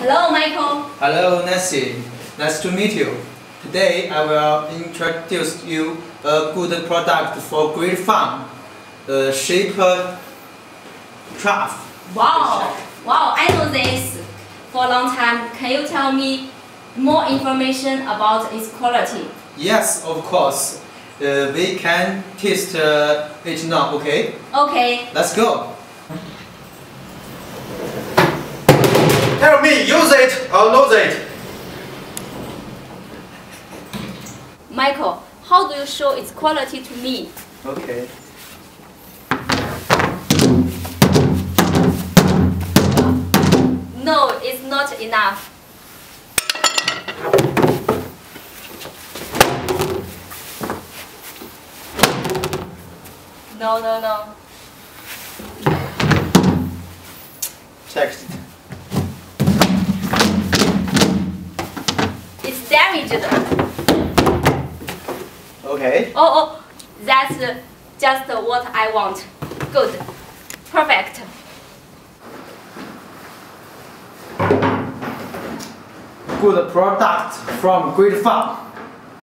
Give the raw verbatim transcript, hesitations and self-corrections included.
Hello, Michael. Hello, Nancy. Nice to meet you. Today I will introduce you a good product for great farm, the shaper trough. Wow, wow, I know this for a long time. Can you tell me more information about its quality? Yes, of course. Uh, we can test uh, it now, okay? Okay. Let's go. Tell me, use it or lose it. Michael, how do you show its quality to me? Okay. No, it's not enough. No, no, no. Text. It's damaged. Okay. Oh, oh, that's uh, just uh, what I want. Good. Perfect. Good product from great farm.